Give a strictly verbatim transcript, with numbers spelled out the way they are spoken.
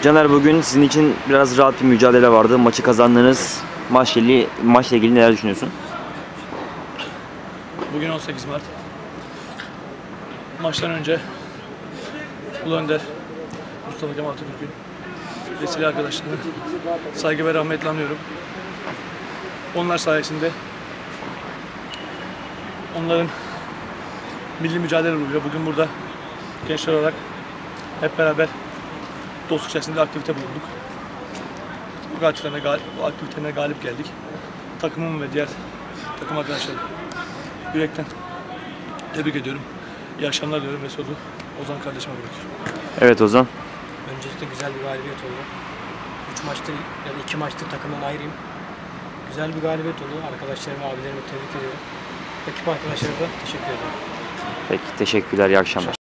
Caner, bugün sizin için biraz rahat bir mücadele vardı. Maçı kazandınız. Maçla ilgili, maçla ilgili neler düşünüyorsun? Bugün on sekiz Mart. Maçtan önce Ulu Önder, Mustafa Kemal Atatürk'ün vesile arkadaşlarına saygı ve rahmetle anıyorum. Onlar sayesinde onların milli mücadele ruhuyla bugün burada gençler olarak hep beraber dostluk içerisinde aktivite bulunduk. Bu aktivitelerine, gal bu aktivitelerine galip geldik. Takımım ve diğer takım arkadaşlarım yürekten tebrik ediyorum. İyi akşamlar diyorum ve sözü Ozan kardeşime bırakıyorum. Evet Ozan. Öncelikle güzel bir galibiyet oldu. Üç maçtır ya da iki maçtır takımdan ayrıyım. Güzel bir galibiyet oldu. Arkadaşlarımı, abilerimi tebrik ediyorum. Ekip arkadaşlarıma da teşekkür ederim. Peki, teşekkürler, iyi akşamlar.